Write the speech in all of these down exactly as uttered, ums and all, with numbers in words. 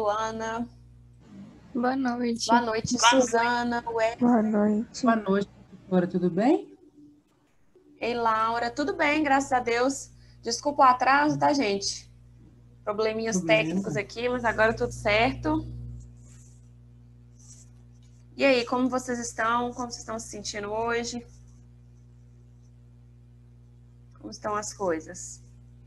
Luana. Boa noite. Boa noite, Boa Suzana. Noite. Boa noite. Boa noite, professora. Tudo bem? Ei, Laura. Tudo bem, graças a Deus. Desculpa o atraso, tá, gente? Probleminhas Tudo bem. técnicos aqui, mas agora tudo certo. E aí, como vocês estão? Como vocês estão se sentindo hoje? Como estão as coisas?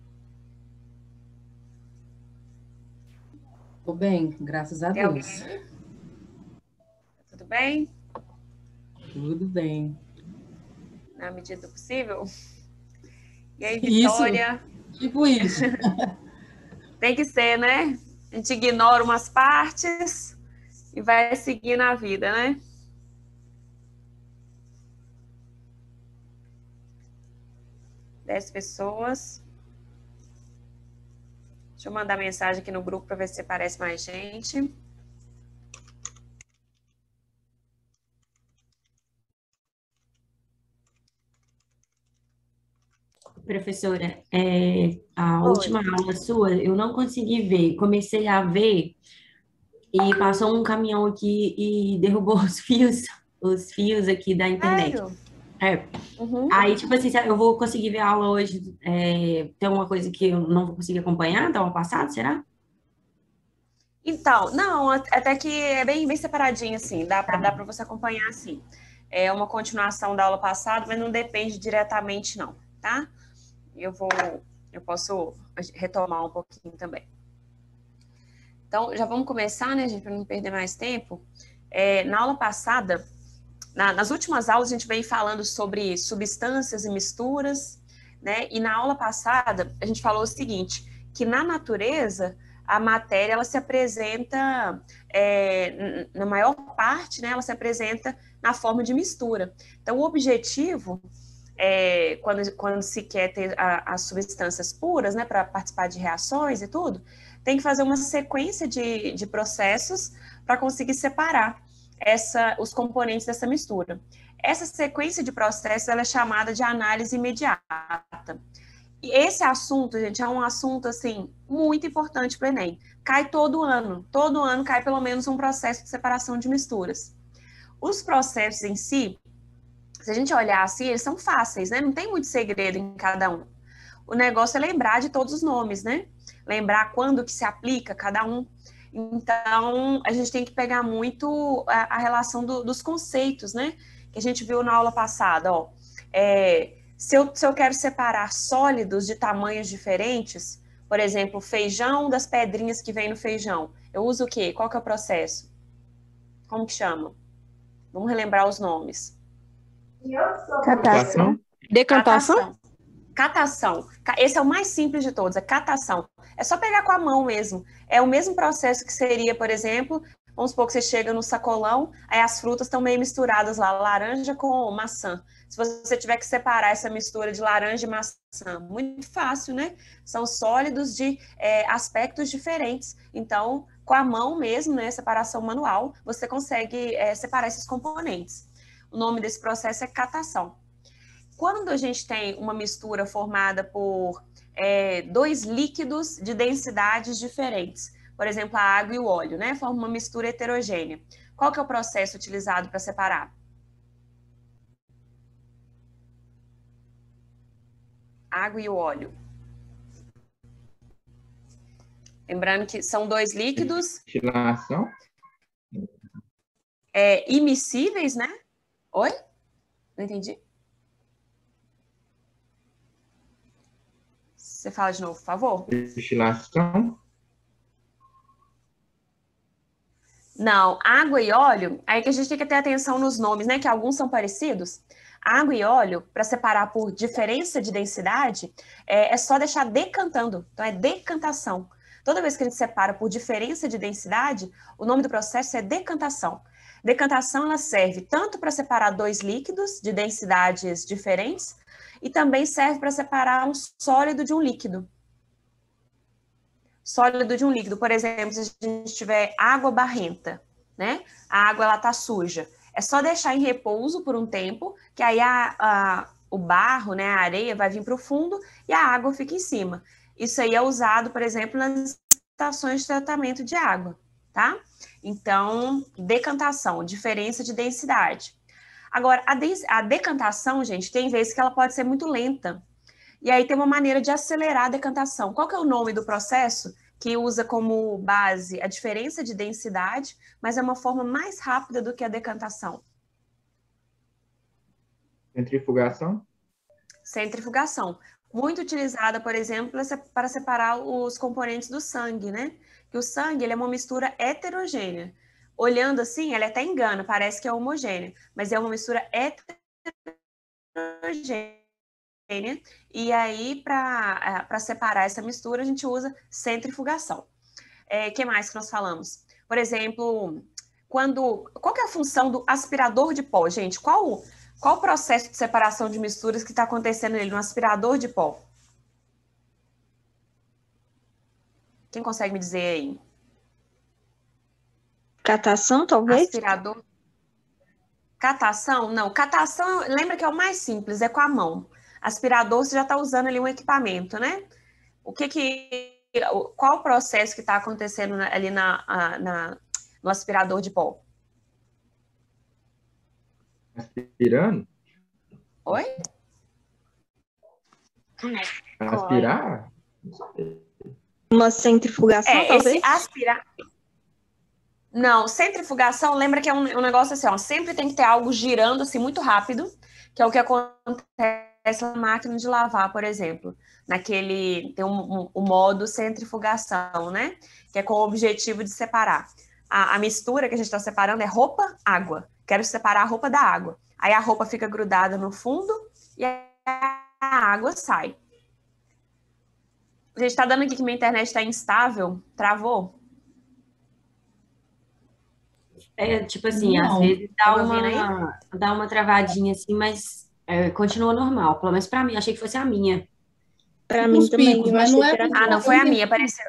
Tô bem, graças a Tem Deus. alguém? Tudo bem? Tudo bem. Na medida do possível? E aí, Isso, Vitória? tipo isso. Tem que ser, né? A gente ignora umas partes e vai seguindo a vida, né? Dez pessoas. Deixa eu mandar mensagem aqui no grupo para ver se aparece mais gente. Professora, é, a Oi. última aula sua eu não consegui ver. Comecei a ver e passou um caminhão aqui e derrubou os fios, os fios aqui da internet. Sério? É. Uhum. Aí, tipo assim, eu vou conseguir ver a aula hoje. É, tem uma coisa que eu não vou conseguir acompanhar da aula passada, será? Então, não, até que é bem, bem separadinho, assim, dá para dá para você acompanhar, assim. É uma continuação da aula passada, mas não depende diretamente, não, tá? Eu vou, eu posso retomar um pouquinho também. Então, já vamos começar, né, gente, para não perder mais tempo. É, na aula passada, na, nas últimas aulas, a gente veio falando sobre substâncias e misturas, né? E na aula passada, a gente falou o seguinte, que na natureza, a matéria, ela se apresenta, é, na maior parte, né, ela se apresenta na forma de mistura. Então, o objetivo, é, quando, quando se quer ter a, as substâncias puras, né, para participar de reações e tudo, tem que fazer uma sequência de, de processos para conseguir separar essa, os componentes dessa mistura. Essa sequência de processos, ela é chamada de análise imediata. E esse assunto, gente, é um assunto, assim, muito importante para o Enem. Cai todo ano. Todo ano cai pelo menos um processo de separação de misturas. Os processos em si, se a gente olhar assim, eles são fáceis, né? Não tem muito segredo em cada um. O negócio é lembrar de todos os nomes, né? Lembrar quando que se aplica cada um. Então, a gente tem que pegar muito a, a relação do, dos conceitos, né? Que a gente viu na aula passada, ó. É, se, eu, se eu quero separar sólidos de tamanhos diferentes, por exemplo, feijão das pedrinhas que vem no feijão, eu uso o quê? Qual que é o processo? Como que chama? Vamos relembrar os nomes. Catação. Decantação? Catação. Catação. Esse é o mais simples de todos, é catação. É só pegar com a mão mesmo. É o mesmo processo que seria, por exemplo, vamos supor que você chega no sacolão, aí as frutas estão meio misturadas lá, laranja com maçã. Se você tiver que separar essa mistura de laranja e maçã, muito fácil, né? São sólidos de é, aspectos diferentes. Então, com a mão mesmo, né, separação manual, você consegue é, separar esses componentes. O nome desse processo é catação. Quando a gente tem uma mistura formada por é, dois líquidos de densidades diferentes, por exemplo, a água e o óleo, né? Forma uma mistura heterogênea. Qual que é o processo utilizado para separar? Água e o óleo. Lembrando que são dois líquidos Destilação. é, imiscíveis, né? Oi? Não entendi. Você fala de novo, por favor? Destilação. Não, água e óleo, aí que a gente tem que ter atenção nos nomes, né? Que alguns são parecidos. Água e óleo, para separar por diferença de densidade, é, é só deixar decantando. Então, é decantação. Toda vez que a gente separa por diferença de densidade, o nome do processo é decantação. Decantação, ela serve tanto para separar dois líquidos de densidades diferentes, e também serve para separar um sólido de um líquido. Sólido de um líquido, por exemplo, se a gente tiver água barrenta, né? A água, ela tá suja. É só deixar em repouso por um tempo, que aí a, a, o barro, né, a areia vai vir para o fundo e a água fica em cima. Isso aí é usado, por exemplo, nas estações de tratamento de água, tá? Então, decantação, diferença de densidade. Agora, a, de a decantação, gente, tem vezes que ela pode ser muito lenta. E aí tem uma maneira de acelerar a decantação. Qual que é o nome do processo? Que usa como base a diferença de densidade, mas é uma forma mais rápida do que a decantação. Centrifugação? Centrifugação. Muito utilizada, por exemplo, para separar os componentes do sangue, né? Que o sangue ele é uma mistura heterogênea. Olhando assim, ela até engana, parece que é homogênea, mas é uma mistura heterogênea. E aí, para separar essa mistura, a gente usa centrifugação. O é, que mais que nós falamos? Por exemplo, quando, qual que é a função do aspirador de pó, gente? Qual, qual o processo de separação de misturas que está acontecendo ali no aspirador de pó? Quem consegue me dizer aí? Catação, talvez? Aspirador. Catação? Não, catação, lembra que é o mais simples, é com a mão. Aspirador, você já está usando ali um equipamento, né? O que que... Qual o processo que está acontecendo ali na, na, no aspirador de pó? Aspirando? Oi? Aspirar? Uma centrifugação, É, talvez? esse aspirar... Não, centrifugação, lembra que é um, um negócio assim, ó, sempre tem que ter algo girando assim muito rápido, que é o que acontece na máquina de lavar, por exemplo. Naquele, tem um, um, um modo centrifugação, né? Que é com o objetivo de separar. A, a mistura que a gente está separando é roupa, água. Quero separar a roupa da água. Aí a roupa fica grudada no fundo e a água sai. A gente está dando aqui que minha internet está instável, travou? É, tipo assim, Não. às vezes dá Tá me ouvindo uma, dá uma travadinha assim, mas é, continua normal. Pelo menos pra mim, achei que fosse a minha. Pra Tipo mim uns também, picos, eu mas achei não é que era... porque- Ah, não, foi a minha, apareceu.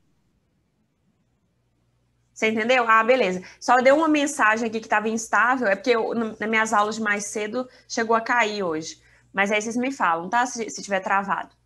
Você entendeu? Ah, beleza. Só deu uma mensagem aqui que estava instável, é porque eu, nas minhas aulas de mais cedo chegou a cair hoje. Mas aí vocês me falam, tá? Se, se tiver travado.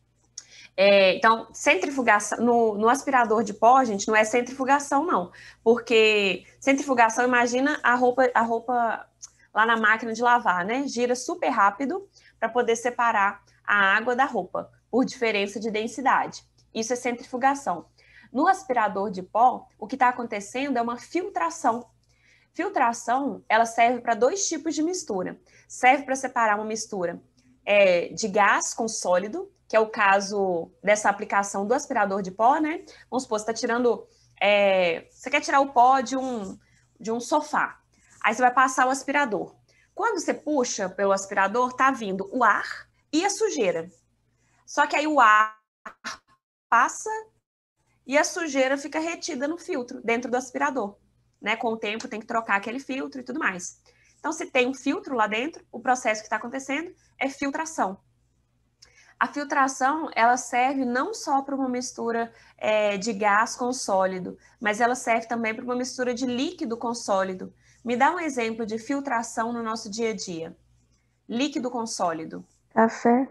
É, então, centrifugação, no, no aspirador de pó, gente, não é centrifugação, não. Porque centrifugação, imagina a roupa, a roupa lá na máquina de lavar, né? Gira super rápido para poder separar a água da roupa, por diferença de densidade. Isso é centrifugação. No aspirador de pó, o que está acontecendo é uma filtração. Filtração, ela serve para dois tipos de mistura. Serve para separar uma mistura é, de gás com sólido, que é o caso dessa aplicação do aspirador de pó, né? Vamos supor, você está tirando... É, você quer tirar o pó de um, de um sofá. Aí você vai passar o aspirador. Quando você puxa pelo aspirador, tá vindo o ar e a sujeira. Só que aí o ar passa e a sujeira fica retida no filtro, dentro do aspirador. Né? Com o tempo tem que trocar aquele filtro e tudo mais. Então, se tem um filtro lá dentro, o processo que está acontecendo é filtração. A filtração, ela serve não só para uma mistura é, de gás com sólido, mas ela serve também para uma mistura de líquido com sólido. Me dá um exemplo de filtração no nosso dia a dia. Líquido com sólido. Café.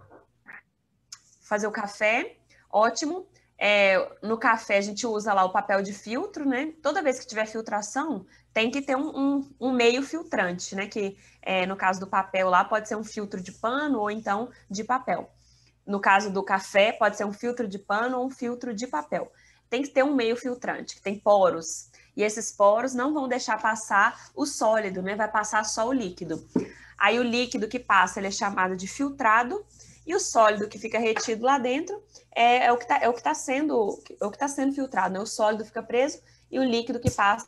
Fazer o café, ótimo. É, no café a gente usa lá o papel de filtro, né? Toda vez que tiver filtração, tem que ter um, um, um meio filtrante, né? Que é, no caso do papel lá pode ser um filtro de pano ou então de papel. No caso do café, pode ser um filtro de pano ou um filtro de papel. Tem que ter um meio filtrante, que tem poros. E esses poros não vão deixar passar o sólido, né? Vai passar só o líquido. Aí o líquido que passa, ele é chamado de filtrado. E o sólido que fica retido lá dentro é, é o que está é o que tá sendo, é o que tá sendo filtrado, né? O sólido fica preso e o líquido que passa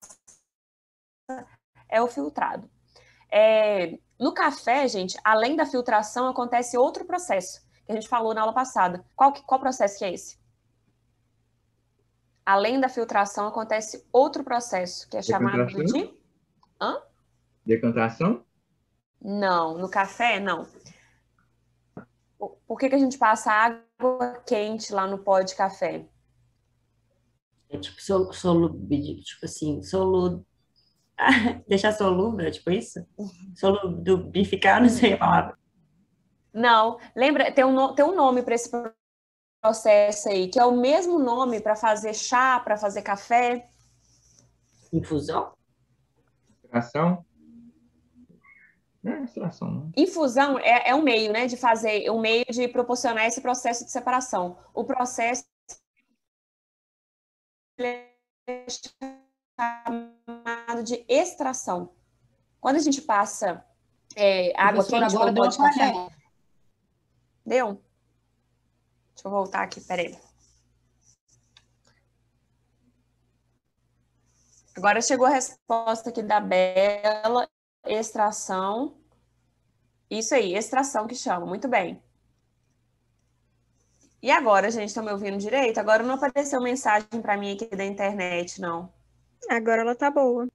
é o filtrado. É, no café, gente, além da filtração, acontece outro processo, que a gente falou na aula passada. Qual, qual processo que é esse? Além da filtração, acontece outro processo, que é chamado de... Hã? Decantação? Não, no café, não. Por que que a gente passa água quente lá no pó de café? É tipo, sol, solu, tipo assim, solu... deixar solúvel, tipo isso? Solubificar, não sei a palavra. Não, lembra, tem um, tem um nome para esse processo aí, que é o mesmo nome para fazer chá, para fazer café. Infusão? Extração? Não é extração, não. Infusão é, é um meio, né, de fazer, um meio de proporcionar esse processo de separação. O processo é chamado de extração. Quando a gente passa é, água Professora, quente agora com deu pó uma de café... falhada. Deu? Deixa eu voltar aqui, peraí. Agora chegou a resposta aqui da Bela, extração. Isso aí, extração que chama, muito bem. E agora, gente, estão me ouvindo direito? Agora não apareceu mensagem para mim aqui da internet, não. Agora ela tá boa.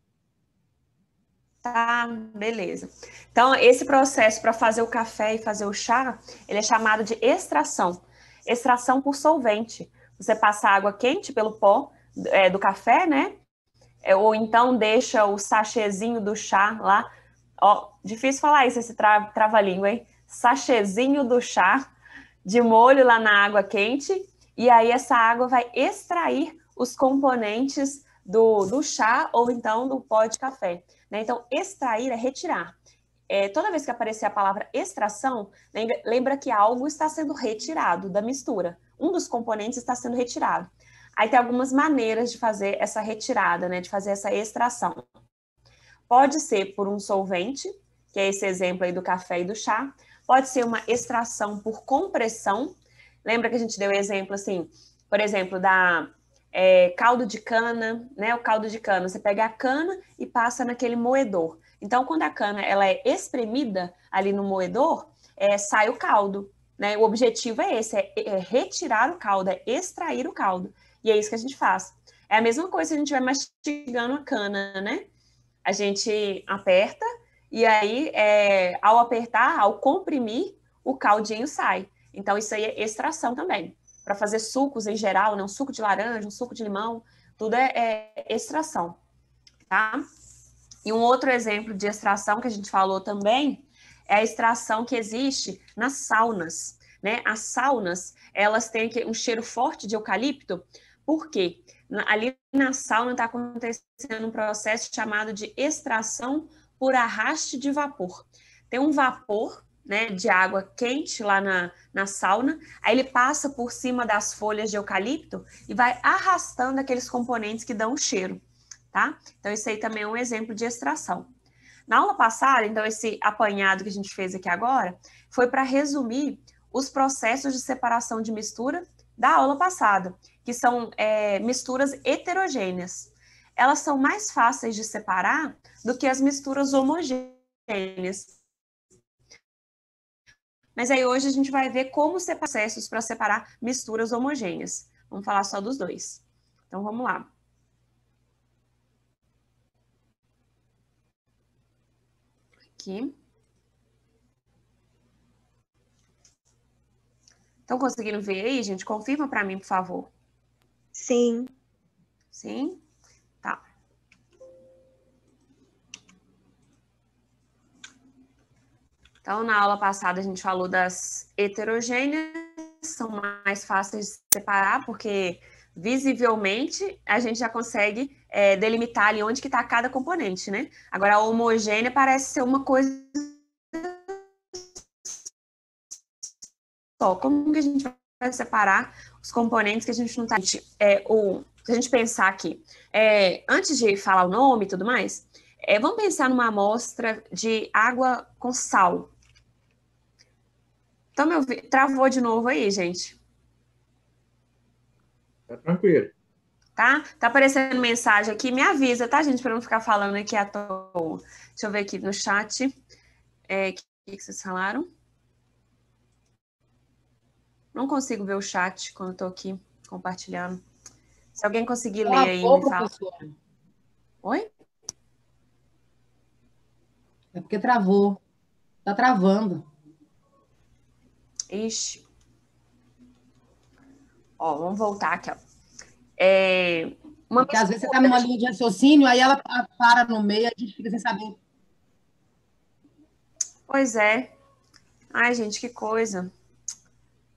Tá, beleza. Então, esse processo para fazer o café e fazer o chá, ele é chamado de extração. Extração por solvente. Você passa água quente pelo pó é, do café, né? É, ou então deixa o sachêzinho do chá lá. Ó, difícil falar isso, esse tra trava-língua, hein? Sachêzinho do chá de molho lá na água quente. E aí essa água vai extrair os componentes do, do chá ou então do pó de café. Né? Então, extrair é retirar. É, toda vez que aparecer a palavra extração, lembra, lembra que algo está sendo retirado da mistura. Um dos componentes está sendo retirado. Aí tem algumas maneiras de fazer essa retirada, né? De fazer essa extração. Pode ser por um solvente, que é esse exemplo aí do café e do chá. Pode ser uma extração por compressão. Lembra que a gente deu exemplo assim, por exemplo, da... É, caldo de cana, né? O caldo de cana, você pega a cana e passa naquele moedor. Então, quando a cana ela é espremida ali no moedor, é, sai o caldo, né? O objetivo é esse, é, é retirar o caldo, é extrair o caldo. E é isso que a gente faz. É a mesma coisa se a gente vai mastigando a cana, né? A gente aperta e aí, é, ao apertar, ao comprimir, o caldinho sai. Então, isso aí é extração também. Para fazer sucos em geral, né? Um suco de laranja, um suco de limão, tudo é, é extração, tá? E um outro exemplo de extração que a gente falou também é a extração que existe nas saunas, né? As saunas, elas têm um cheiro forte de eucalipto, por quê? Ali na sauna está acontecendo um processo chamado de extração por arraste de vapor. Tem um vapor, né, de água quente lá na, na sauna, aí ele passa por cima das folhas de eucalipto e vai arrastando aqueles componentes que dão o cheiro, tá? Então, isso aí também é um exemplo de extração. Na aula passada, então, esse apanhado que a gente fez aqui agora foi para resumir os processos de separação de mistura da aula passada, que são é, misturas heterogêneas. Elas são mais fáceis de separar do que as misturas homogêneas. Mas aí hoje a gente vai ver como ser processos para separar misturas homogêneas. Vamos falar só dos dois. Então, vamos lá. Aqui. Estão conseguindo ver aí, gente? Confirma para mim, por favor. Sim. Sim? Tá. Então, na aula passada a gente falou das heterogêneas, são mais fáceis de separar, porque visivelmente a gente já consegue é, delimitar ali onde que está cada componente, né? Agora, a homogênea parece ser uma coisa só. Como que a gente vai separar os componentes que a gente não está... É, o, se a gente pensar aqui, é, antes de falar o nome e tudo mais, é, vamos pensar numa amostra de água com sal. Então, meu, travou de novo aí, gente? Tá tranquilo. Tá? Tá aparecendo mensagem aqui, me avisa, tá, gente? Para não ficar falando aqui à toa. Deixa eu ver aqui no chat. É, o que, que vocês falaram? Não consigo ver o chat quando eu tô aqui compartilhando. Se alguém conseguir ler aí, Travou, me fala. professora. Oi? É porque travou. Tá travando. Ixi. Ó, vamos voltar aqui, ó. É, uma Porque às vezes você está numa linha de raciocínio, aí ela para no meio, a gente fica sem saber. Pois é. Ai, gente, que coisa.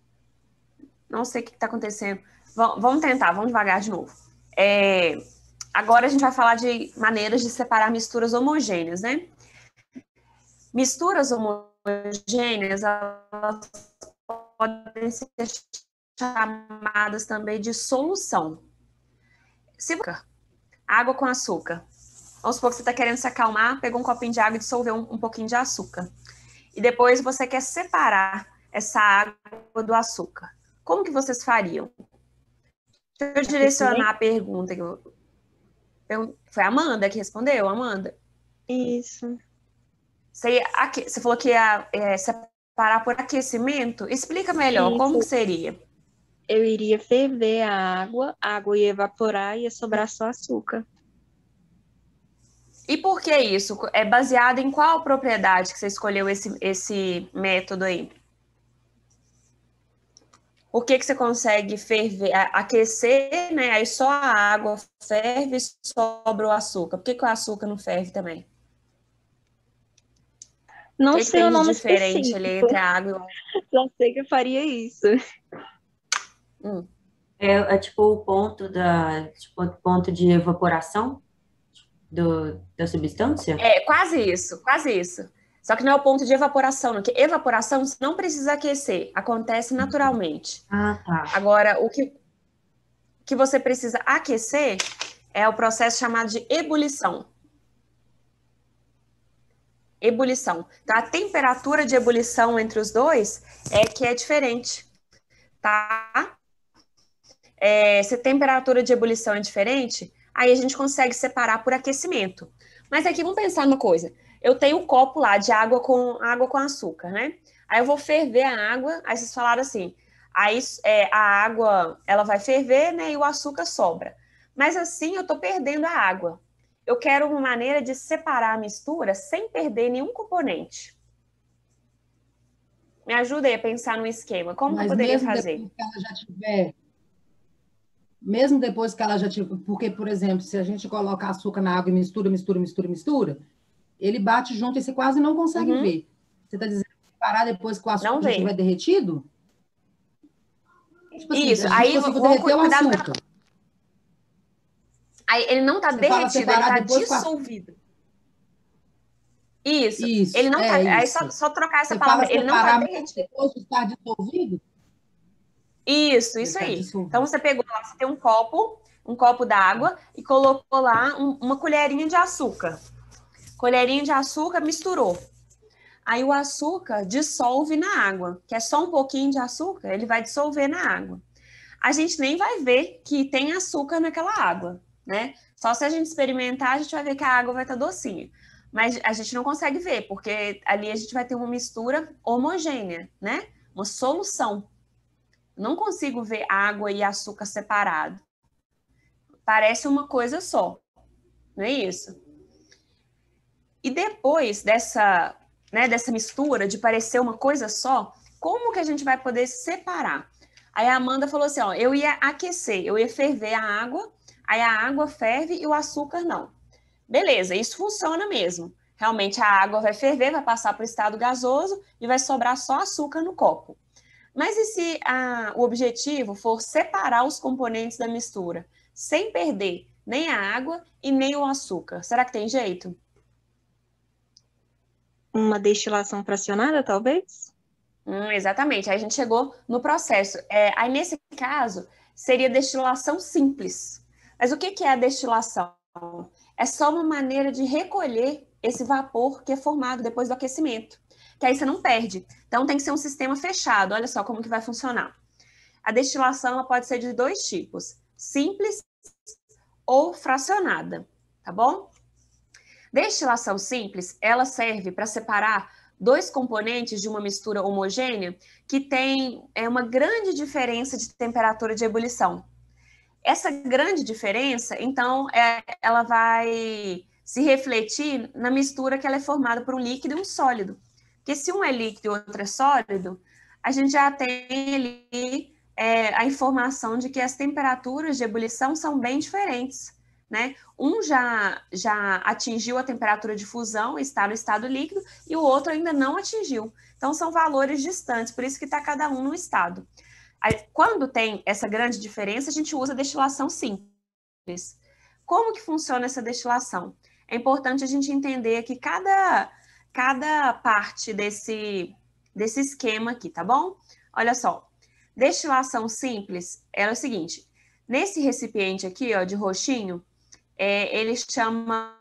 Não sei o que está acontecendo. V vamos tentar, vamos devagar de novo. É, agora a gente vai falar de maneiras de separar misturas homogêneas, né? Misturas homogêneas, elas podem ser chamadas também de solução. Se água com açúcar. Vamos supor que você está querendo se acalmar, pegou um copinho de água e dissolveu um, um pouquinho de açúcar. E depois você quer separar essa água do açúcar. Como que vocês fariam? Deixa eu direcionar a pergunta. Que eu... Foi a Amanda que respondeu, Amanda? Isso. Você, ia... você falou que ia é, separar por aquecimento? Explica melhor, Isso. como que seria? Eu iria ferver a água, a água ia evaporar e ia sobrar só açúcar. E por que isso? É baseado em qual propriedade que você escolheu esse, esse método aí? Por que que você consegue ferver, aquecer, né? Aí só a água ferve e sobra o açúcar. Por que que o açúcar não ferve também? Não o que sei que o tem de nome diferente específico. ali entre a água e o açúcar? Só sei que eu faria isso. Hum. É, é tipo o ponto da, tipo, o ponto de evaporação do, da substância? É, quase isso, quase isso. Só que não é o ponto de evaporação, não, que evaporação você não precisa aquecer, acontece naturalmente. Ah, tá. Agora, o que, que você precisa aquecer é o processo chamado de ebulição. Ebulição. Então, a temperatura de ebulição entre os dois é que é diferente, tá? É, se a temperatura de ebulição é diferente, aí a gente consegue separar por aquecimento. Mas aqui, vamos pensar numa coisa. Eu tenho um copo lá de água com, água com açúcar, né? Aí eu vou ferver a água, aí vocês falaram assim, aí é, a água, ela vai ferver, né, e o açúcar sobra. Mas assim, eu tô perdendo a água. Eu quero uma maneira de separar a mistura sem perder nenhum componente. Me ajuda aí a pensar no esquema. Como que eu Mas poderia mesmo fazer? depois que ela já tiver, mesmo depois que ela já tiver, porque, por exemplo, se a gente coloca açúcar na água e mistura, mistura, mistura, mistura, ele bate junto e você quase não consegue Uhum. ver. Você está dizendo que parar depois que o açúcar Não já vê. estiver derretido? Tipo assim, Isso, a gente aí conseguiu vamos derreter o cuidar do- açúcar. Aí ele não tá Você fala derretido, ele separar tá depois com a- dissolvido. Isso. Isso, Ele não é tá. Aí isso. só, só trocar essa Você palavra. fala Ele não tá separar mesmo derretido. depois de estar dissolvido? Isso, Ele isso tá aí. dissolvido. Então você pegou lá, você tem um copo, um copo d'água e colocou lá um- uma colherinha de açúcar. Colherinha de açúcar, misturou. Aí o açúcar dissolve na água, que é só um pouquinho de açúcar, ele vai dissolver na água. A gente nem vai ver que tem açúcar naquela água, né? Só se a gente experimentar, a gente vai ver que a água vai estar docinha. Mas a gente não consegue ver, porque ali a gente vai ter uma mistura homogênea, né? Uma solução. Não consigo ver água e açúcar separado. Parece uma coisa só, não é isso? E depois dessa, né, dessa mistura de parecer uma coisa só, como que a gente vai poder separar? Aí a Amanda falou assim, ó, eu ia aquecer, eu ia ferver a água, aí a água ferve e o açúcar não. Beleza, isso funciona mesmo. Realmente a água vai ferver, vai passar para o estado gasoso e vai sobrar só açúcar no copo. Mas e se a, o objetivo for separar os componentes da mistura, sem perder nem a água e nem o açúcar? Será que tem jeito? Uma destilação fracionada, talvez? Hum, exatamente, aí a gente chegou no processo. É, aí, nesse caso, seria destilação simples. Mas o que que é a destilação? É só uma maneira de recolher esse vapor que é formado depois do aquecimento, que aí você não perde. Então, tem que ser um sistema fechado. Olha só como que vai funcionar. A destilação ela pode ser de dois tipos, simples ou fracionada, tá bom? Destilação simples, ela serve para separar dois componentes de uma mistura homogênea que tem é, uma grande diferença de temperatura de ebulição. Essa grande diferença, então, é, ela vai se refletir na mistura que ela é formada por um líquido e um sólido. Porque se um é líquido e o outro é sólido, a gente já tem ali é, a informação de que as temperaturas de ebulição são bem diferentes, né? Um já, já atingiu a temperatura de fusão, está no estado líquido, e o outro ainda não atingiu. Então, são valores distantes, por isso que está cada um no estado. Aí, quando tem essa grande diferença, a gente usa destilação simples. como que funciona essa destilação? É importante a gente entender que cada, cada parte desse, desse esquema aqui, tá bom? Olha só, destilação simples é o seguinte, nesse recipiente aqui, ó, de roxinho, é, ele chama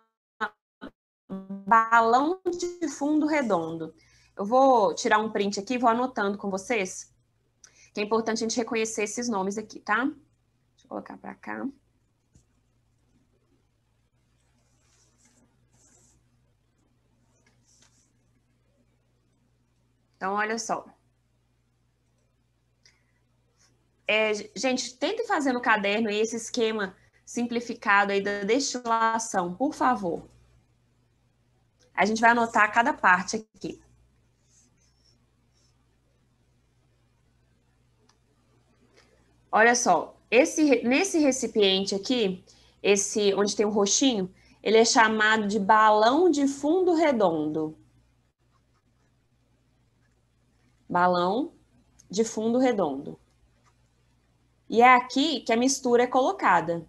balão de fundo redondo. Eu vou tirar um print aqui e vou anotando com vocês, que é importante a gente reconhecer esses nomes aqui, tá? Deixa eu colocar para cá. Então, olha só. É, gente, tentem fazer no caderno aí esse esquema simplificado aí da destilação, por favor. A gente vai anotar cada parte aqui. Olha só, esse, nesse recipiente aqui, esse onde tem o roxinho, ele é chamado de balão de fundo redondo. Balão de fundo redondo. E é aqui que a mistura é colocada.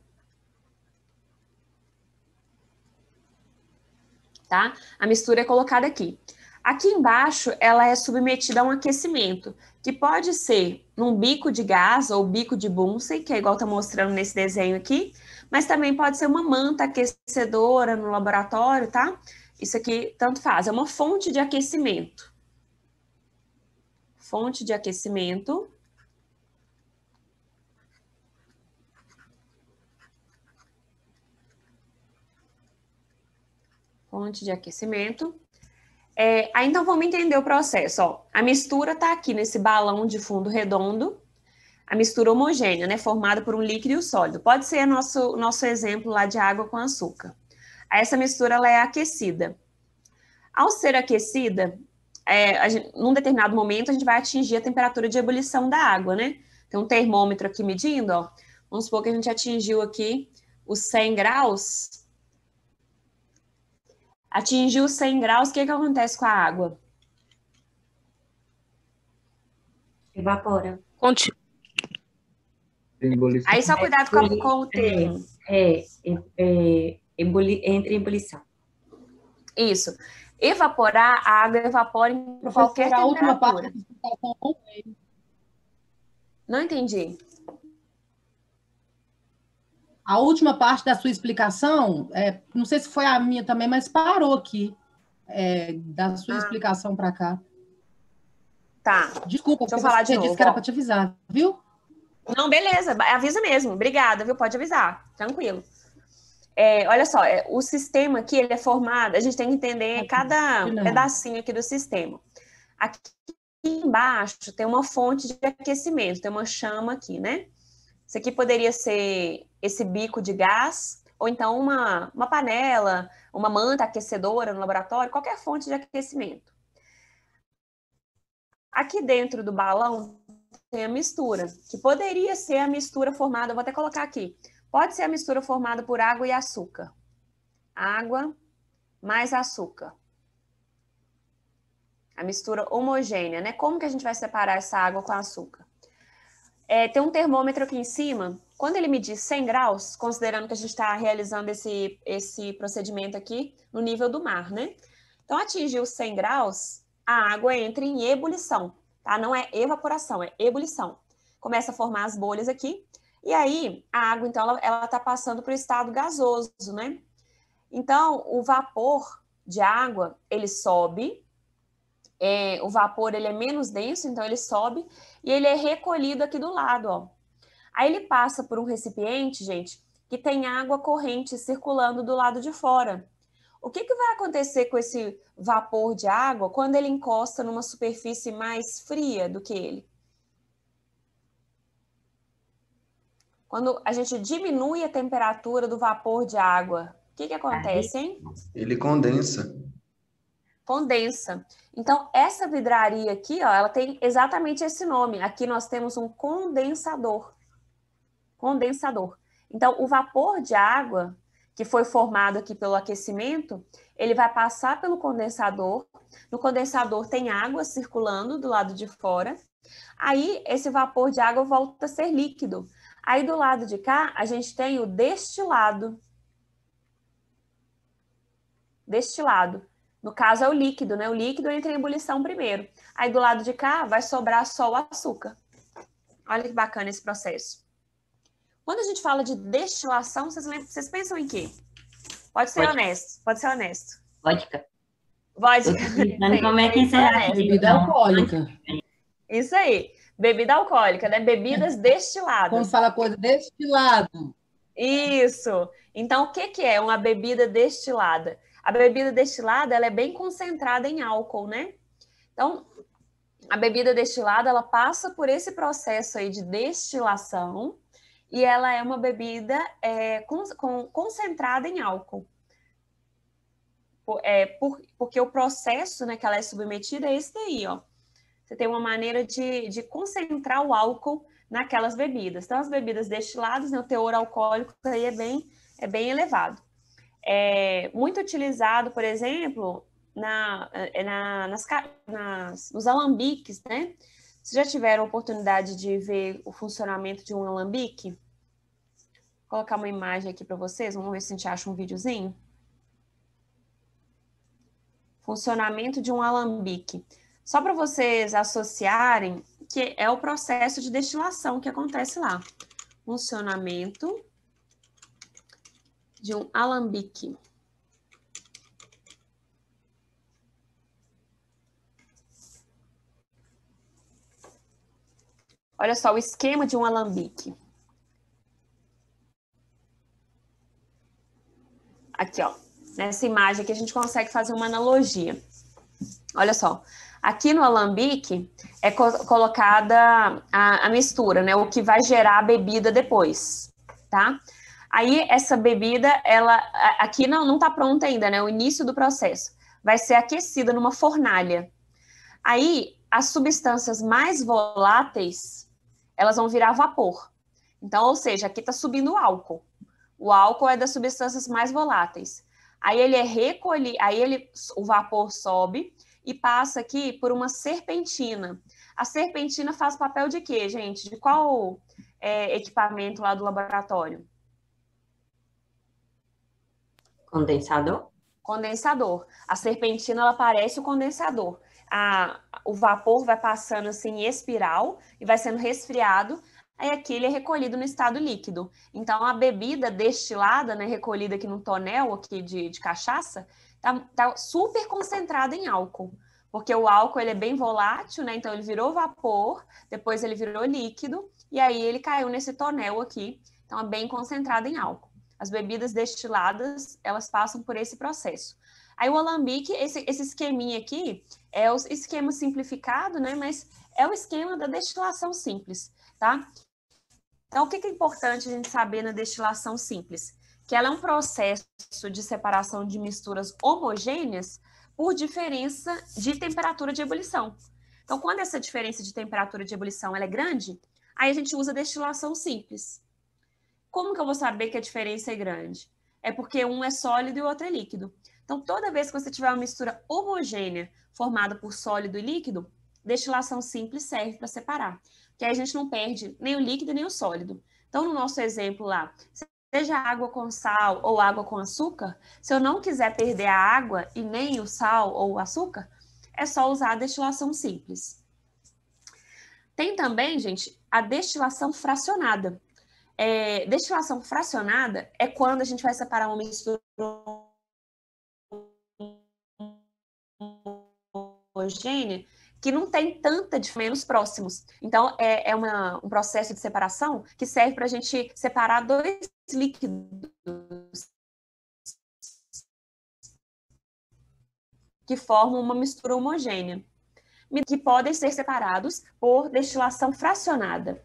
Tá? A mistura é colocada aqui. Aqui embaixo, ela é submetida a um aquecimento, que pode ser num bico de gás ou bico de Bunsen, que é igual tá mostrando nesse desenho aqui, mas também pode ser uma manta aquecedora no laboratório, tá? Isso aqui tanto faz, é uma fonte de aquecimento. Fonte de aquecimento. Fonte de aquecimento. É, aí, então, vamos entender o processo. Ó. A mistura está aqui nesse balão de fundo redondo, a mistura homogênea, né, formada por um líquido e um sólido. Pode ser nosso, nosso exemplo lá de água com açúcar. Aí, essa mistura ela é aquecida. Ao ser aquecida, é, a gente, num determinado momento, a gente vai atingir a temperatura de ebulição da água, né? Tem um termômetro aqui medindo, ó. Vamos supor que a gente atingiu aqui os cem graus. Atingiu cem graus, o que que acontece com a água? Evapora. Continua. Aí só cuidado com, a, com o termo. É, é, é ebuli, entra em ebulição. Isso. Evaporar, a água evapora em qualquer Professora, a última parte temperatura. da explicação não veio. Não entendi. A última parte da sua explicação, é, não sei se foi a minha também, mas parou aqui, é, da sua Ah. explicação para cá. Tá. Desculpa, Deixa eu porque falar você de disse novo, que era ó. para te avisar, viu? Não, beleza. Avisa mesmo. Obrigada, viu? Pode avisar. Tranquilo. É, olha só, é, o sistema aqui, ele é formado, a gente tem que entender cada Não. pedacinho aqui do sistema. Aqui embaixo tem uma fonte de aquecimento, tem uma chama aqui, né? Isso aqui poderia ser esse bico de gás, ou então uma, uma panela, uma manta aquecedora no laboratório, qualquer fonte de aquecimento. Aqui dentro do balão tem a mistura, que poderia ser a mistura formada, vou até colocar aqui, pode ser a mistura formada por água e açúcar. Água mais açúcar. A mistura homogênea, né? Como que a gente vai separar essa água com açúcar? É, tem um termômetro aqui em cima, quando ele medir cem graus, considerando que a gente está realizando esse, esse procedimento aqui no nível do mar, né? Então, atingiu cem graus, a água entra em ebulição, tá? Não é evaporação, é ebulição. Começa a formar as bolhas aqui, e aí a água, então, ela, ela tá passando para o estado gasoso, né? Então, o vapor de água, ele sobe, É, o vapor ele é menos denso, então ele sobe e ele é recolhido aqui do lado, ó. Aí ele passa por um recipiente, gente, que tem água corrente circulando do lado de fora. O que que vai acontecer com esse vapor de água quando ele encosta numa superfície mais fria do que ele? Quando a gente diminui a temperatura do vapor de água, o que que acontece, hein? Ele condensa. Condensa. Então, essa vidraria aqui, ó, ela tem exatamente esse nome. Aqui nós temos um condensador. Condensador. Então, o vapor de água, que foi formado aqui pelo aquecimento, ele vai passar pelo condensador. No condensador tem água circulando do lado de fora. Aí, esse vapor de água volta a ser líquido. Aí, do lado de cá, a gente tem o destilado. destilado. No caso, é o líquido, né? O líquido entra em ebulição primeiro. Aí, do lado de cá, vai sobrar só o açúcar. Olha que bacana esse processo. Quando a gente fala de destilação, vocês, lembram, vocês pensam em quê? Pode ser Vodka. honesto. Pode ser honesto. Vodka. Vodka. Como é que será? Bebida Então, alcoólica. Isso aí. Bebida alcoólica, né? Bebidas destiladas. Quando fala coisa destilado. Isso. Então, o que, que é uma bebida destilada? A bebida destilada, ela é bem concentrada em álcool, né? Então, a bebida destilada, ela passa por esse processo aí de destilação e ela é uma bebida é, com, com, concentrada em álcool. Por, é, por, porque o processo, né, que ela é submetida é esse daí, ó. Você tem uma maneira de, de concentrar o álcool naquelas bebidas. Então, as bebidas destiladas, né, o teor alcoólico aí é bem, é bem elevado. É muito utilizado, por exemplo, na, na, nas, nas, nos alambiques, né? Vocês já tiveram a oportunidade de ver o funcionamento de um alambique? Vou colocar uma imagem aqui para vocês, vamos ver se a gente acha um videozinho. Funcionamento de um alambique. Só para vocês associarem que é o processo de destilação que acontece lá. Funcionamento de um alambique. Olha só o esquema de um alambique. Aqui, ó. Nessa imagem aqui a gente consegue fazer uma analogia. Olha só. Aqui no alambique é co colocada a, a mistura, né? O que vai gerar a bebida depois, tá? Aí, essa bebida, ela aqui não, não tá pronta ainda, né? O início do processo. Vai ser aquecida numa fornalha. Aí, as substâncias mais voláteis, elas vão virar vapor. Então, ou seja, aqui tá subindo o álcool. O álcool é das substâncias mais voláteis. Aí, ele é recolhido, aí ele, o vapor sobe e passa aqui por uma serpentina. A serpentina faz papel de quê, gente? De qual é, equipamento lá do laboratório? Condensador? Condensador. A serpentina, ela parece o condensador. A, o vapor vai passando assim em espiral e vai sendo resfriado, aí aqui ele é recolhido no estado líquido. Então, a bebida destilada, né, recolhida aqui no tonel aqui de, de cachaça, tá, tá super concentrada em álcool. Porque o álcool, ele é bem volátil, né? Então, ele virou vapor, depois ele virou líquido, e aí ele caiu nesse tonel aqui. Então, é bem concentrado em álcool. As bebidas destiladas, elas passam por esse processo. Aí o alambique, esse, esse esqueminha aqui, é o esquema simplificado, né? Mas é o esquema da destilação simples, tá? Então, o que é importante a gente saber na destilação simples? Que ela é um processo de separação de misturas homogêneas por diferença de temperatura de ebulição. Então, quando essa diferença de temperatura de ebulição ela é grande, aí a gente usa destilação simples. Como que eu vou saber que a diferença é grande? É porque um é sólido e o outro é líquido. Então, toda vez que você tiver uma mistura homogênea formada por sólido e líquido, destilação simples serve para separar. Porque aí a gente não perde nem o líquido nem o sólido. Então, no nosso exemplo lá, seja água com sal ou água com açúcar, se eu não quiser perder a água e nem o sal ou o açúcar, é só usar a destilação simples. Tem também, gente, a destilação fracionada. É, destilação fracionada é quando a gente vai separar uma mistura homogênea que não tem tanta de menos próximos. Então, é, é uma, um processo de separação que serve para a gente separar dois líquidos que formam uma mistura homogênea, que podem ser separados por destilação fracionada.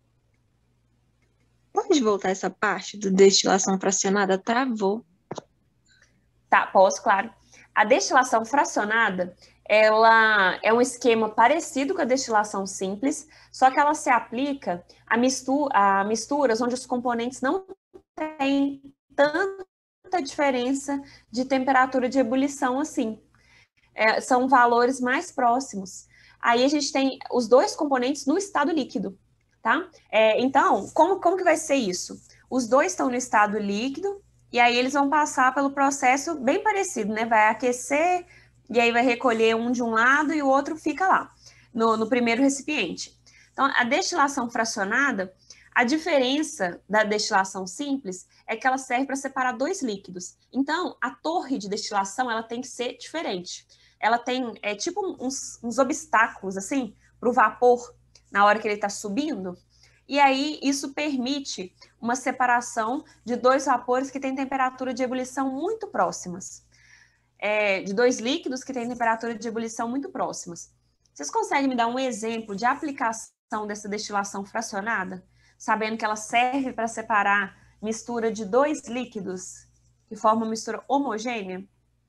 Pode voltar essa parte do destilação fracionada? Travou. Tá, posso, claro. A destilação fracionada, ela é um esquema parecido com a destilação simples, só que ela se aplica a, mistu a misturas onde os componentes não têm tanta diferença de temperatura de ebulição assim. É, são valores mais próximos. Aí a gente tem os dois componentes no estado líquido, tá? É, então, como, como que vai ser isso? Os dois estão no estado líquido e aí eles vão passar pelo processo bem parecido, né? Vai aquecer, e aí vai recolher um de um lado e o outro fica lá, no, no primeiro recipiente. Então, a destilação fracionada, a diferença da destilação simples é que ela serve para separar dois líquidos. Então, a torre de destilação, ela tem que ser diferente. Ela tem, é tipo uns, uns obstáculos, assim, para o vapor, na hora que ele está subindo. E aí, isso permite uma separação de dois vapores que têm temperatura de ebulição muito próximas. É, de dois líquidos que têm temperatura de ebulição muito próximas. Vocês conseguem me dar um exemplo de aplicação dessa destilação fracionada? Sabendo que ela serve para separar mistura de dois líquidos que formam uma mistura homogênea?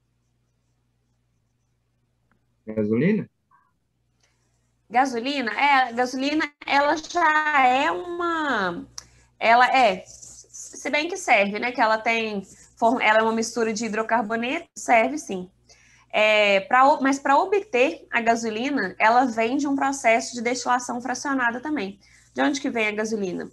Gasolina? Gasolina? É, gasolina, ela já é uma... Ela é, se bem que serve, né? Que ela tem... Ela é uma mistura de hidrocarboneto, serve sim. É, pra, mas para obter a gasolina, ela vem de um processo de destilação fracionada também. De onde que vem a gasolina?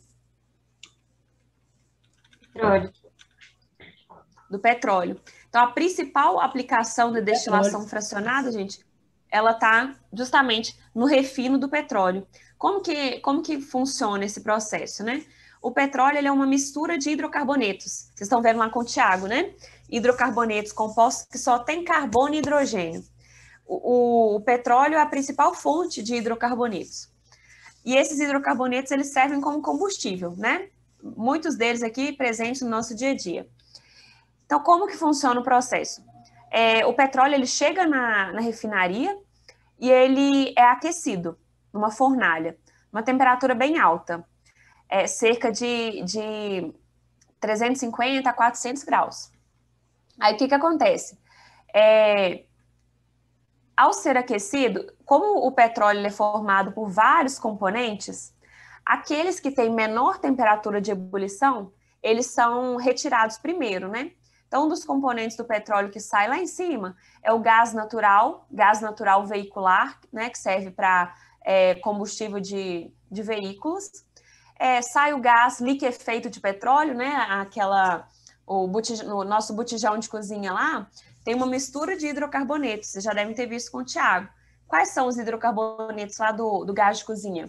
Petróleo. Do petróleo. Então, a principal aplicação da destilação fracionada, gente, ela está justamente no refino do petróleo. Como que, como que funciona esse processo, né? O petróleo ele é uma mistura de hidrocarbonetos. Vocês estão vendo lá com o Thiago, né? Hidrocarbonetos compostos que só tem carbono e hidrogênio. O, o, o petróleo é a principal fonte de hidrocarbonetos. E esses hidrocarbonetos, eles servem como combustível, né? Muitos deles aqui presentes no nosso dia a dia. Então, como que funciona o processo? É, o petróleo, ele chega na, na refinaria e ele é aquecido numa fornalha, uma temperatura bem alta, é, cerca de, de trezentos e cinquenta a quatrocentos graus. Aí, o que que acontece? É, ao ser aquecido, como o petróleo é formado por vários componentes, aqueles que têm menor temperatura de ebulição, eles são retirados primeiro, né? Então, um dos componentes do petróleo que sai lá em cima é o gás natural, gás natural veicular, né, que serve para é, combustível de, de veículos. É, sai o gás liquefeito de petróleo, né, aquela, o, botijão, o nosso botijão de cozinha lá, tem uma mistura de hidrocarbonetos, vocês já devem ter visto com o Thiago. Quais são os hidrocarbonetos lá do, do gás de cozinha?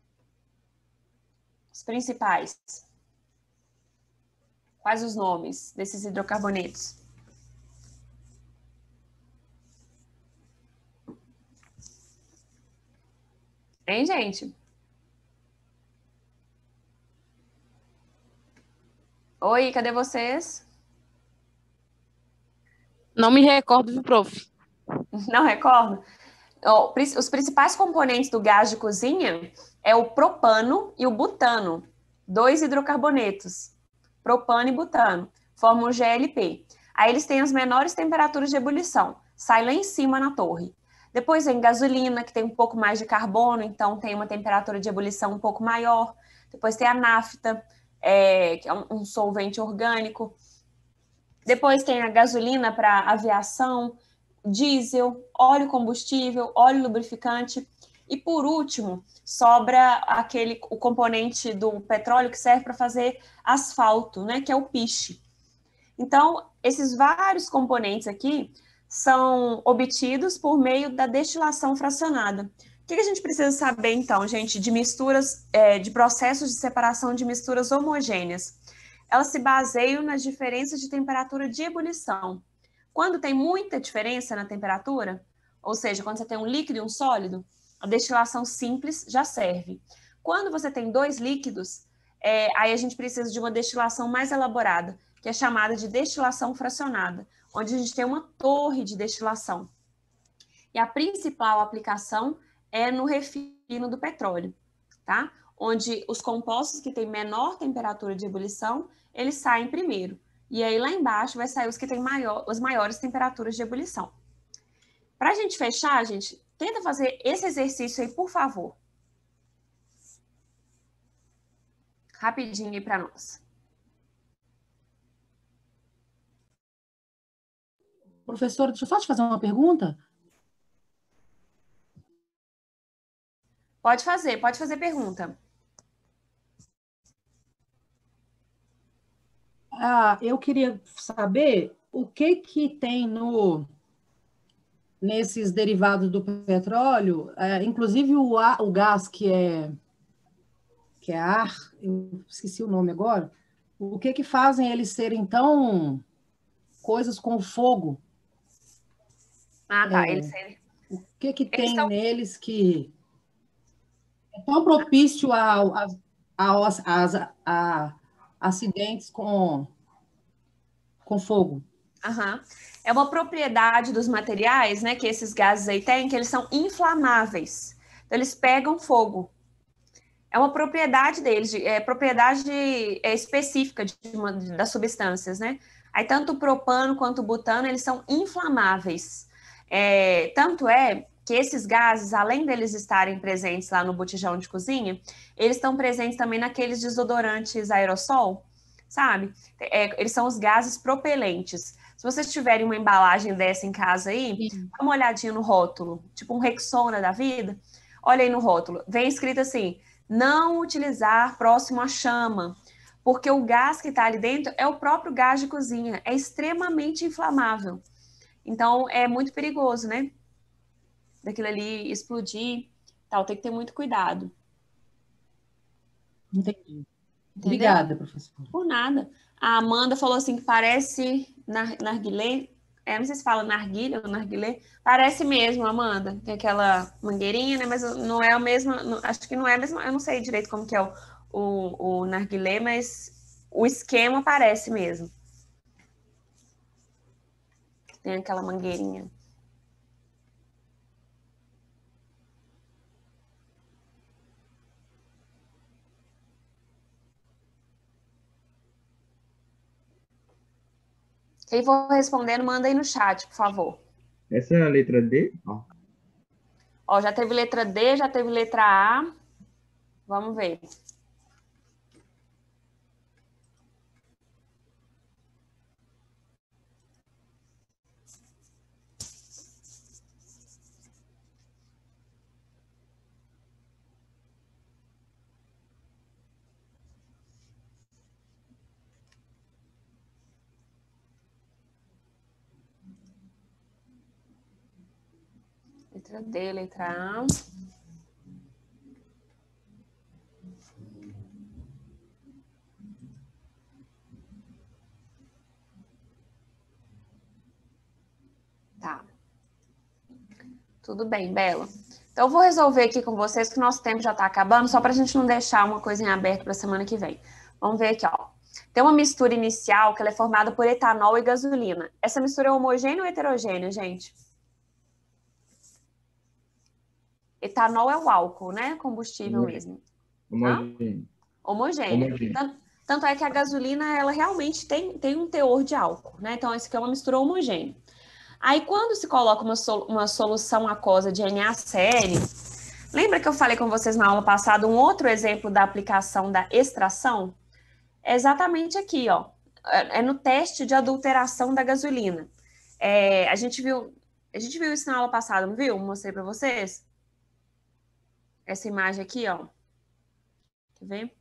Os principais. Quais os nomes desses hidrocarbonetos? Hein, gente? Oi, cadê vocês? Não me recordo, viu, prof? Não recordo? Os principais componentes do gás de cozinha é o propano e o butano, dois hidrocarbonetos, propano e butano, formam o G L P. Aí eles têm as menores temperaturas de ebulição, sai lá em cima na torre. Depois vem gasolina, que tem um pouco mais de carbono, então tem uma temperatura de ebulição um pouco maior. Depois tem a nafta, é, que é um, um solvente orgânico. Depois tem a gasolina para aviação, diesel, óleo combustível, óleo lubrificante. E por último, sobra aquele, o componente do petróleo que serve para fazer asfalto, né, que é o piche. Então, esses vários componentes aqui são obtidos por meio da destilação fracionada. O que a gente precisa saber, então, gente, de misturas, é, de processos de separação de misturas homogêneas? Elas se baseiam nas diferenças de temperatura de ebulição. Quando tem muita diferença na temperatura, ou seja, quando você tem um líquido e um sólido, a destilação simples já serve. Quando você tem dois líquidos, é, aí a gente precisa de uma destilação mais elaborada, que é chamada de destilação fracionada, onde a gente tem uma torre de destilação. E a principal aplicação é no refino do petróleo, tá? Onde os compostos que têm menor temperatura de ebulição, eles saem primeiro. E aí lá embaixo vai sair os que têm maior, as maiores temperaturas de ebulição. Para a gente fechar, gente, tenta fazer esse exercício aí, por favor. Rapidinho aí para nós. Professora, deixa eu só te fazer uma pergunta. Pode fazer, pode fazer pergunta. ah, eu queria saber o que que tem no, nesses derivados do petróleo, é, inclusive o, ar, o gás que é, que é ar, eu esqueci o nome agora, o que que fazem eles serem tão coisas com fogo? Ah, tá. É, Eles, o que que eles tem são. neles que é tão propício a, a, a, a, a acidentes com, com fogo? Aham. É uma propriedade dos materiais, né, que esses gases aí têm, que eles são inflamáveis. Então, eles pegam fogo. É uma propriedade deles, de- é propriedade de- é específica de uma, de- das substâncias, né? Aí, tanto o propano quanto o butano, eles são inflamáveis. É, tanto é que esses gases, além deles estarem presentes lá no botijão de cozinha, eles estão presentes também naqueles desodorantes aerossol, sabe? É, eles são os gases propelentes. Se vocês tiverem uma embalagem dessa em casa aí, Sim. dá uma olhadinha no rótulo, tipo um Rexona da vida. Olha aí no rótulo, vem escrito assim: não utilizar próximo à chama, porque o gás que está ali dentro é o próprio gás de cozinha, é extremamente inflamável. Então, é muito perigoso, né? Daquilo ali explodir, tal, tem que ter muito cuidado, Entendi. entendeu? Obrigada, professora. Por nada. A Amanda falou assim que parece nar narguilé, é, não sei se fala narguilha ou narguilé, parece mesmo, Amanda, tem aquela mangueirinha, né, mas não é a mesma, não, acho que não é a mesma, eu não sei direito como que é o, o, o narguilé, mas o esquema parece mesmo. Tem aquela mangueirinha. Quem for respondendo, manda aí no chat, por favor. Essa é a letra D? Ó. Ó, já teve letra D, já teve letra A. Vamos ver. Letra D, letra A. Tá. Tudo bem, Bela. Então, eu vou resolver aqui com vocês, que o nosso tempo já está acabando, só para a gente não deixar uma coisinha aberta para a semana que vem. Vamos ver aqui, ó. Tem uma mistura inicial que ela é formada por etanol e gasolina. Essa mistura é homogênea ou heterogênea, gente? Etanol é o álcool, né? Combustível mesmo. Homogêneo. Homogênea. Homogêneo. Tanto, tanto é que a gasolina, ela realmente tem, tem um teor de álcool, né? Então, essa aqui é uma mistura homogênea. Aí, quando se coloca uma, sol, uma solução aquosa de NaCl, lembra que eu falei com vocês na aula passada um outro exemplo da aplicação da extração? É exatamente aqui, ó. É no teste de adulteração da gasolina. É, a gente viu, a gente viu isso na aula passada, não viu? Mostrei para vocês. Essa imagem aqui, ó. Quer ver?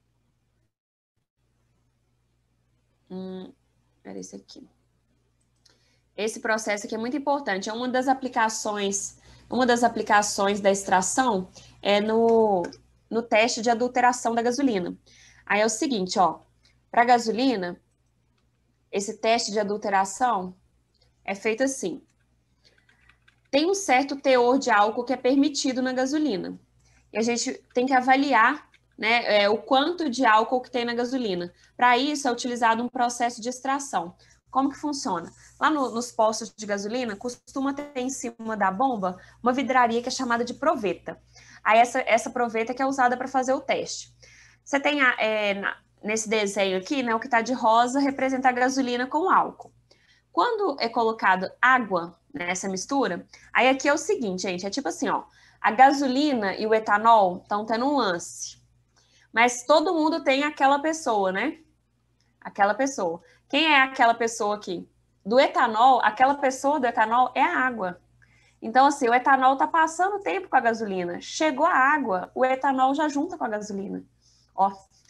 Hum, era esse aqui. Esse processo aqui é muito importante. É uma das aplicações, uma das aplicações da extração é no, no teste de adulteração da gasolina. Aí é o seguinte, ó. Para a gasolina, esse teste de adulteração é feito assim. Tem um certo teor de álcool que é permitido na gasolina. E a gente tem que avaliar, né, é, o quanto de álcool que tem na gasolina. Para isso é utilizado um processo de extração. Como que funciona? Lá no, nos postos de gasolina, costuma ter em cima da bomba uma vidraria que é chamada de proveta. Aí essa, essa proveta que é usada para fazer o teste. Você tem é, na, nesse desenho aqui, né, o que está de rosa representa a gasolina com álcool. Quando é colocado água nessa mistura, aí aqui é o seguinte, gente, é tipo assim, ó, a gasolina e o etanol estão tendo um lance. Mas todo mundo tem aquela pessoa, né? Aquela pessoa. Quem é aquela pessoa aqui? Do etanol, aquela pessoa do etanol é a água. Então, assim, o etanol tá passando tempo com a gasolina. Chegou a água, o etanol já junta com a gasolina. Ó,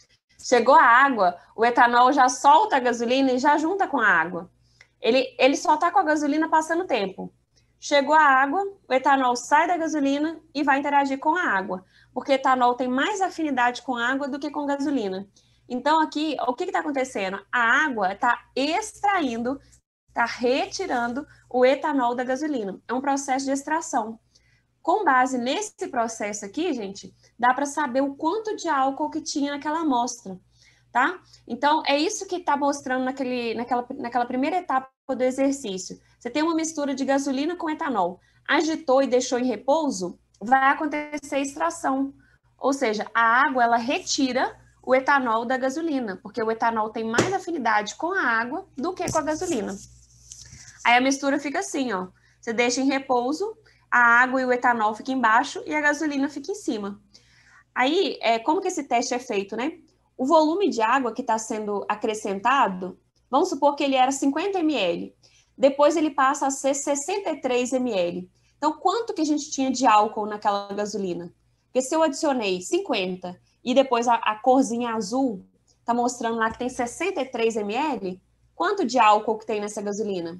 Chegou a água, o etanol já solta a gasolina e já junta com a água. Ele, ele só está com a gasolina passando tempo. Chegou a água, o etanol sai da gasolina e vai interagir com a água, porque etanol tem mais afinidade com água do que com gasolina. Então, aqui, o que está acontecendo? A água está extraindo, está retirando o etanol da gasolina. É um processo de extração. Com base nesse processo aqui, gente, dá para saber o quanto de álcool que tinha naquela amostra, tá? Então, é isso que está mostrando naquele, naquela, naquela primeira etapa do exercício. Você tem uma mistura de gasolina com etanol, agitou e deixou em repouso, vai acontecer extração. Ou seja, a água, ela retira o etanol da gasolina, porque o etanol tem mais afinidade com a água do que com a gasolina. Aí a mistura fica assim, ó. Você deixa em repouso, a água e o etanol ficam embaixo e a gasolina fica em cima. Aí, é, como que esse teste é feito, né? O volume de água que está sendo acrescentado, vamos supor que ele era cinquenta mililitros. Depois ele passa a ser sessenta e três mililitros. Então, quanto que a gente tinha de álcool naquela gasolina? Porque se eu adicionei cinquenta e depois a, a corzinha azul está mostrando lá que tem sessenta e três mililitros, quanto de álcool que tem nessa gasolina?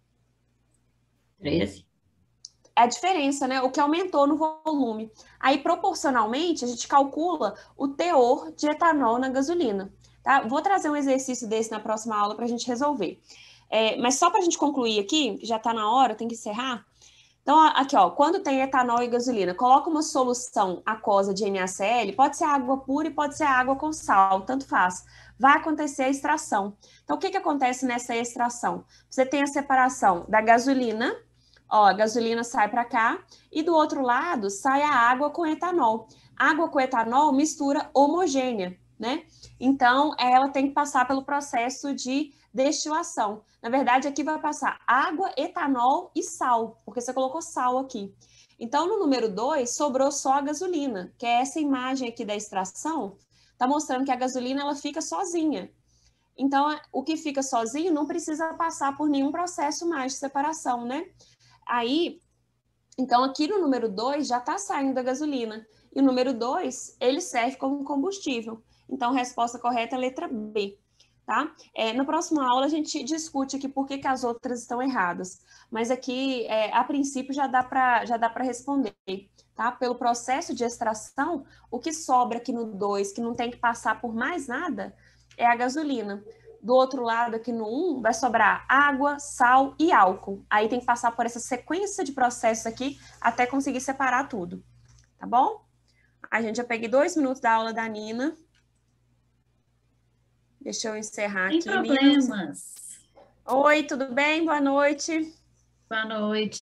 treze. É a diferença, né? O que aumentou no volume. Aí, proporcionalmente, a gente calcula o teor de etanol na gasolina. Tá? Vou trazer um exercício desse na próxima aula para a gente resolver. É, mas só para a gente concluir aqui, já está na hora, tem que encerrar. Então, aqui, ó, quando tem etanol e gasolina, coloca uma solução aquosa de NaCl, pode ser água pura e pode ser água com sal, tanto faz. Vai acontecer a extração. Então, o que, que acontece nessa extração? Você tem a separação da gasolina. Ó, a gasolina sai para cá e do outro lado sai a água com etanol. Água com etanol mistura homogênea, né? Então, ela tem que passar pelo processo de destilação. Na verdade, aqui vai passar água, etanol e sal, porque você colocou sal aqui. Então, no número dois, sobrou só a gasolina, que é essa imagem aqui da extração, tá mostrando que a gasolina ela fica sozinha. Então, o que fica sozinho não precisa passar por nenhum processo mais de separação, né? Aí, então aqui no número dois já está saindo a gasolina. E o número dois, ele serve como combustível. Então, a resposta correta é a letra B, tá? É, na próxima aula a gente discute aqui por que, que as outras estão erradas. Mas aqui, é, a princípio, já dá para já dá para responder, tá? Pelo processo de extração, o que sobra aqui no dois, que não tem que passar por mais nada, é a gasolina. Do outro lado, aqui no um, vai sobrar água, sal e álcool. Aí tem que passar por essa sequência de processos aqui até conseguir separar tudo. Tá bom? A gente já peguei dois minutos da aula da Nina. Deixa eu encerrar Sem aqui. problemas. Nina. Oi, tudo bem? Boa noite. Boa noite.